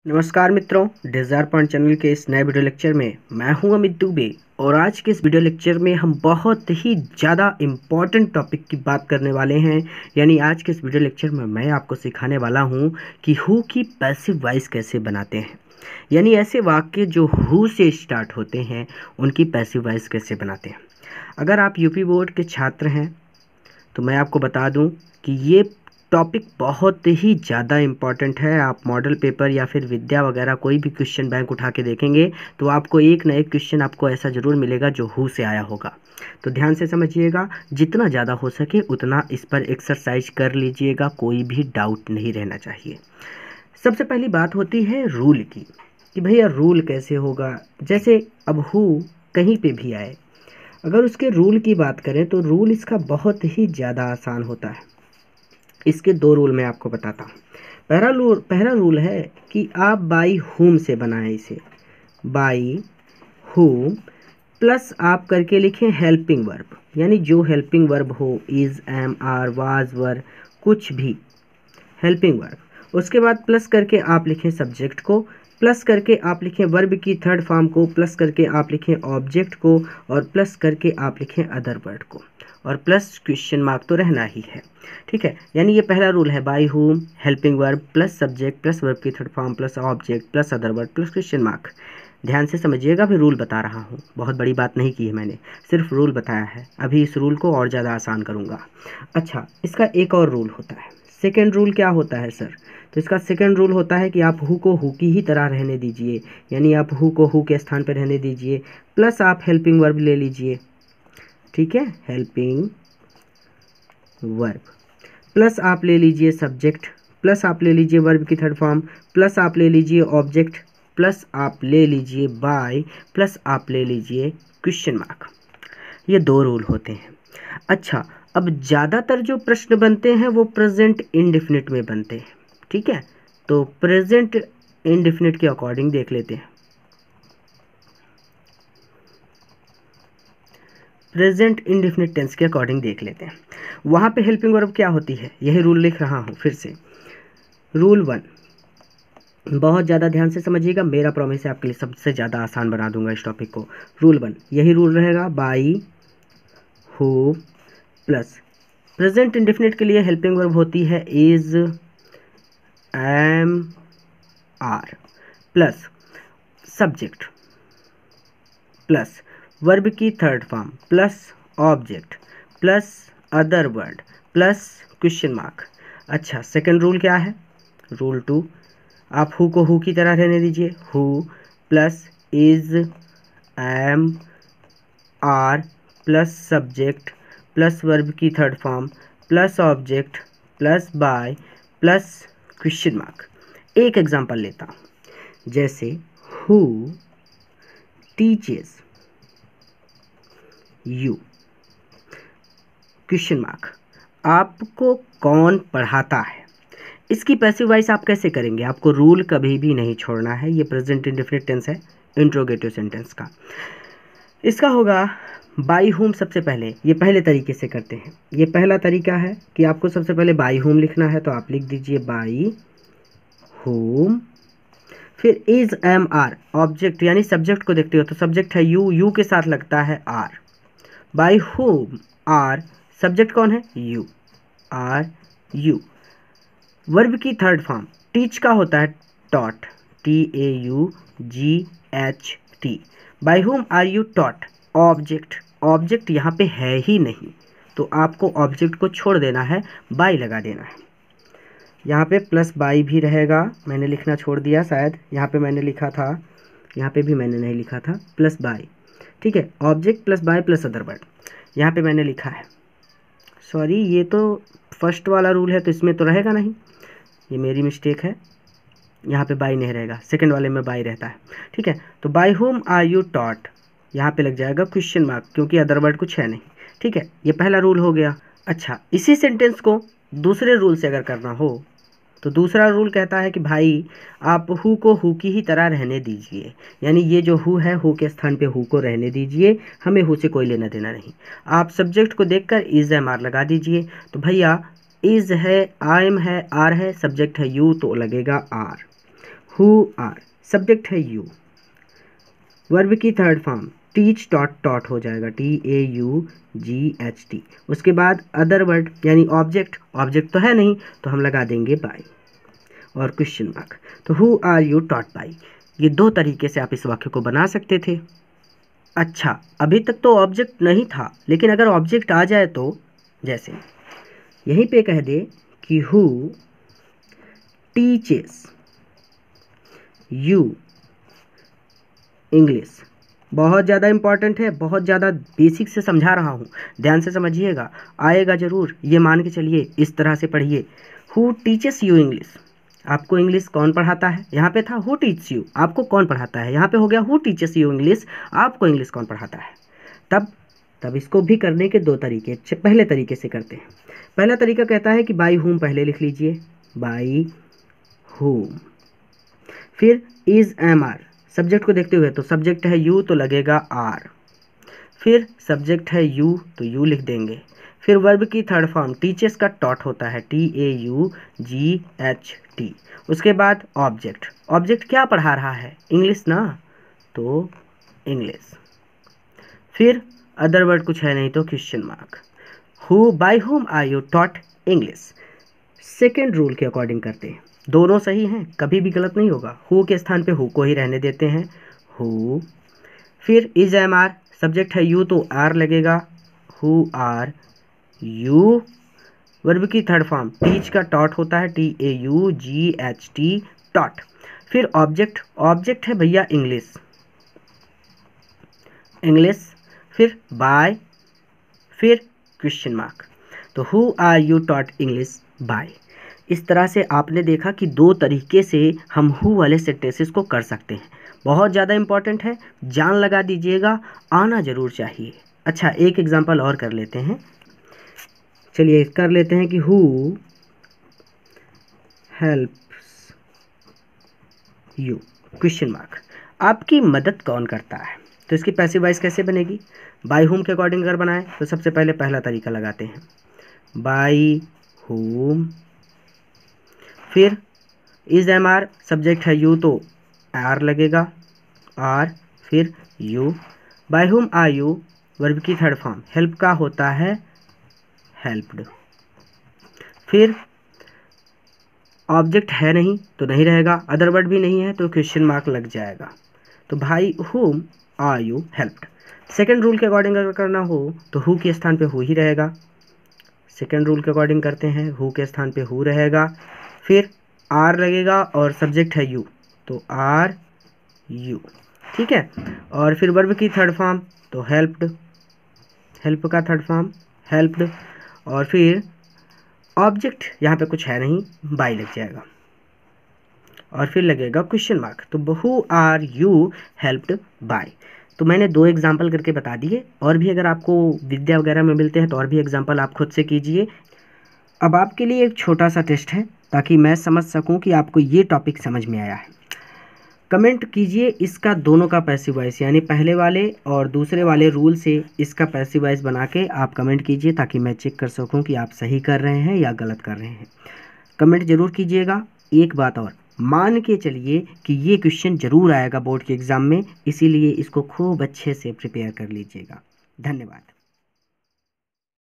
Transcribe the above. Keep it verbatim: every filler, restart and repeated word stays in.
नमस्कार मित्रों, desire point channel के इस नए वीडियो लेक्चर में मैं हूं अमित दुबे और आज के इस वीडियो लेक्चर में हम बहुत ही ज़्यादा इम्पॉर्टेंट टॉपिक की बात करने वाले हैं। यानी आज के इस वीडियो लेक्चर में मैं आपको सिखाने वाला हूं कि हु की पैसिव वॉइस कैसे बनाते हैं। यानी ऐसे वाक्य जो हु से स्टार्ट होते हैं उनकी पैसिव वॉइस कैसे बनाते हैं। अगर आप यूपी बोर्ड के छात्र हैं तो मैं आपको बता दूं कि ये टॉपिक बहुत ही ज़्यादा इम्पॉर्टेंट है। आप मॉडल पेपर या फिर विद्या वगैरह कोई भी क्वेश्चन बैंक उठा के देखेंगे तो आपको एक ना एक क्वेश्चन आपको ऐसा ज़रूर मिलेगा जो हु से आया होगा। तो ध्यान से समझिएगा, जितना ज़्यादा हो सके उतना इस पर एक्सरसाइज कर लीजिएगा, कोई भी डाउट नहीं रहना चाहिए। सबसे पहली बात होती है रूल की कि भैया रूल कैसे होगा। जैसे अब हु कहीं पे भी आए, अगर उसके रूल की बात करें तो रूल इसका बहुत ही ज़्यादा आसान होता है। इसके दो रूल मैं आपको बताता हूँ। पहला रूल पहला रूल है कि आप बाई हुम से बनाएं इसे। बाई हुम प्लस आप करके लिखें हेल्पिंग वर्ब, यानी जो हेल्पिंग वर्ब हो, is, am, are, was, were, कुछ भी हेल्पिंग वर्ब। उसके बाद प्लस करके आप लिखें सब्जेक्ट को, प्लस करके आप लिखें वर्ब की थर्ड फॉर्म को, प्लस करके आप लिखें ऑब्जेक्ट को और प्लस करके आप लिखें अदर वर्ड को और प्लस क्वेश्चन मार्क तो रहना ही है। ठीक है, यानी ये पहला रूल है, by whom helping verb plus subject plus verb की third form plus object plus other word plus question mark. ध्यान से समझिएगा, अभी रूल बता रहा हूँ, बहुत बड़ी बात नहीं की है मैंने, सिर्फ रूल बताया है। अभी इस रूल को और ज़्यादा आसान करूँगा। अच्छा, इसका एक और रूल होता है। सेकेंड रूल क्या होता है सर? तो इसका सेकेंड रूल होता है कि आप हु को हु की ही तरह रहने दीजिए, यानी आप हु को हु के स्थान पर रहने दीजिए, प्लस आप हेल्पिंग वर्ब ले लीजिए। ठीक है, हेल्पिंग वर्ब प्लस आप ले लीजिए सब्जेक्ट, प्लस आप ले लीजिए वर्ब की थर्ड फॉर्म, प्लस आप ले लीजिए ऑब्जेक्ट, प्लस आप ले लीजिए बाय, प्लस आप ले लीजिए क्वेश्चन मार्क। ये दो रूल होते हैं। अच्छा, अब ज़्यादातर जो प्रश्न बनते हैं वो प्रेजेंट इंडेफिनिट में बनते हैं। ठीक है, तो प्रेजेंट इंडेफिनिट के अकॉर्डिंग देख लेते हैं। प्रेजेंट इंडेफिनिट टेंस के अकॉर्डिंग देख लेते हैं। वहाँ पे हेल्पिंग वर्ब क्या होती है, यही रूल लिख रहा हूँ फिर से। रूल वन, बहुत ज़्यादा ध्यान से समझिएगा, मेरा प्रॉमिस है आपके लिए सबसे ज़्यादा आसान बना दूंगा इस टॉपिक को। रूल वन यही रूल रहेगा, by who plus present indefinite के लिए हेल्पिंग वर्ब होती है is, am, are, plus subject plus verb की third form plus object plus other word plus question mark. अच्छा, सेकंड रूल क्या है? रूल टू, आप हु को हु की तरह रहने दीजिए। Who plus is, am, are plus subject plus verb की third form plus object plus by plus question mark. एक एग्जांपल लेता हूँ, जैसे who teaches you question mark, आपको कौन पढ़ाता है। इसकी पैसिव वॉइस आप कैसे करेंगे? आपको रूल कभी भी नहीं छोड़ना है। ये प्रेजेंट इंडेफिनिट टेंस है, इंट्रोगेटिव सेंटेंस का। इसका होगा बाई होम। सबसे पहले ये पहले तरीके से करते हैं। ये पहला तरीका है कि आपको सबसे पहले बाई होम लिखना है, तो आप लिख दीजिए बाई होम, फिर इज, एम, आर, ऑब्जेक्ट यानी सब्जेक्ट को देखते हो तो सब्जेक्ट है यू, यू के साथ लगता है are. By whom are, subject कौन है? You, are you. वर्ब की थर्ड फॉर्म टीच का होता है taught, T A U G H T. By whom are you taught, object, object यहाँ पे है ही नहीं तो आपको ऑब्जेक्ट को छोड़ देना है, बाई लगा देना है। यहाँ पे प्लस बाई भी रहेगा, मैंने लिखना छोड़ दिया शायद, यहाँ पे मैंने लिखा था, यहाँ पे भी मैंने नहीं लिखा था, प्लस बाई। ठीक है, object plus by plus other word, यहाँ पे मैंने लिखा है, सॉरी ये तो फर्स्ट वाला रूल है तो इसमें तो रहेगा नहीं, ये मेरी मिस्टेक है, यहाँ पे बाई नहीं रहेगा, सेकंड वाले में बाई रहता है। ठीक है, तो by whom are you taught, यहाँ पे लग जाएगा क्वेश्चन मार्क क्योंकि अदर वर्ड कुछ है नहीं। ठीक है, ये पहला रूल हो गया। अच्छा, इसी सेंटेंस को दूसरे रूल से अगर करना हो तो दूसरा रूल कहता है कि भाई आप हु को हु की ही तरह रहने दीजिए, यानी ये जो हु है हु के स्थान पे हु को रहने दीजिए, हमें हु से कोई लेना देना नहीं। आप सब्जेक्ट को देखकर इज, एम, आर लगा दीजिए। तो भैया इज है, आई एम है, आर है, सब्जेक्ट है यू तो लगेगा आर। हु आर, सब्जेक्ट है यू, वर्ब की third form teach taught taught हो जाएगा, T A U G H T. उसके बाद अदर वर्ड यानी ऑब्जेक्ट, ऑब्जेक्ट तो है नहीं तो हम लगा देंगे बाय और क्वेश्चन मार्क। तो who are you taught by, ये दो तरीके से आप इस वाक्य को बना सकते थे। अच्छा, अभी तक तो ऑब्जेक्ट नहीं था, लेकिन अगर ऑब्जेक्ट आ जाए तो जैसे यहीं पे कह दे कि हु टीचेस यू इंग्लिश। बहुत ज़्यादा इंपॉर्टेंट है, बहुत ज़्यादा बेसिक से समझा रहा हूँ, ध्यान से समझिएगा, आएगा ज़रूर, ये मान के चलिए, इस तरह से पढ़िए। हु टीचेस यू इंग्लिश, आपको इंग्लिश कौन पढ़ाता है, यहाँ पे था हु टीच यू, आपको कौन पढ़ाता है, यहाँ पे हो गया हु टीचेस यू इंग्लिश, आपको इंग्लिश कौन पढ़ाता है। तब तब इसको भी करने के दो तरीके, पहले तरीके से करते हैं। पहला तरीका कहता है कि बाई हुम पहले लिख लीजिए, बाई हुम, फिर इज एम आर, सब्जेक्ट को देखते हुए, तो सब्जेक्ट है यू तो लगेगा आर, फिर सब्जेक्ट है यू तो यू लिख देंगे, फिर वर्ब की थर्ड फॉर्म टीचर्स का टॉट होता है, T A U G H T. उसके बाद ऑब्जेक्ट, ऑब्जेक्ट क्या पढ़ा रहा है, इंग्लिश ना, तो इंग्लिश, फिर अदर वर्ड कुछ है नहीं तो question mark. Who by whom are you taught English, second rule के अकॉर्डिंग करते हैं, दोनों सही हैं, कभी भी गलत नहीं होगा। हु के स्थान पे हु को ही रहने देते हैं, हु, फिर इज एम आर, सब्जेक्ट है यू तो आर लगेगा, हु आर यू, वर्ब की थर्ड फॉर्म टीच का टॉट होता है, T A U G H T taught, फिर ऑब्जेक्ट, ऑब्जेक्ट है भैया इंग्लिश, इंग्लिश, फिर बाय, फिर क्वेश्चन मार्क। तो who are you taught English by. इस तरह से आपने देखा कि दो तरीके से हम हु वाले सेंटेंसेस को कर सकते हैं। बहुत ज़्यादा इंपॉर्टेंट है, जान लगा दीजिएगा, आना ज़रूर चाहिए। अच्छा, एक एग्जांपल और कर लेते हैं, चलिए कर लेते हैं कि who helps you, question mark, आपकी मदद कौन करता है। तो इसकी पैसिव वॉइस कैसे बनेगी, बाय हुम के अकॉर्डिंग अगर बनाएं तो सबसे पहले पहला तरीका लगाते हैं, बाय हुम, फिर इज एम आर, सब्जेक्ट है यू तो आर लगेगा, आर, फिर you, by whom are you, verb की थर्ड फॉर्म हेल्प का होता है हेल्प्ड, फिर ऑब्जेक्ट है नहीं तो नहीं रहेगा, अदर वर्ड भी नहीं है तो क्वेश्चन मार्क लग जाएगा। तो भाई whom are you helped, second rule के अकॉर्डिंग अगर करना हो तो हु के स्थान पे हु ही रहेगा, सेकेंड रूल के अकॉर्डिंग करते हैं, हु के स्थान पे हु रहेगा, फिर आर लगेगा और सब्जेक्ट है यू तो आर यू, ठीक है, और फिर वर्ब की थर्ड फॉर्म तो हेल्प्ड, हेल्प का थर्ड फॉर्म हेल्प्ड, और फिर ऑब्जेक्ट यहाँ पे कुछ है नहीं, बाय लग जाएगा, और फिर लगेगा क्वेश्चन मार्क। तो who are you helped by. तो मैंने दो एग्जाम्पल करके बता दिए, और भी अगर आपको विद्या वगैरह में मिलते हैं तो और भी एग्जाम्पल आप खुद से कीजिए। अब आपके लिए एक छोटा सा टेस्ट है ताकि मैं समझ सकूं कि आपको ये टॉपिक समझ में आया है। कमेंट कीजिए इसका दोनों का पैसिव वॉइस, यानी पहले वाले और दूसरे वाले रूल से इसका पैसिव वॉइस बना के आप कमेंट कीजिए ताकि मैं चेक कर सकूं कि आप सही कर रहे हैं या गलत कर रहे हैं। कमेंट ज़रूर कीजिएगा। एक बात और, मान के चलिए कि ये क्वेश्चन ज़रूर आएगा बोर्ड के एग्ज़ाम में, इसीलिए इसको खूब अच्छे से प्रिपेयर कर लीजिएगा। धन्यवाद।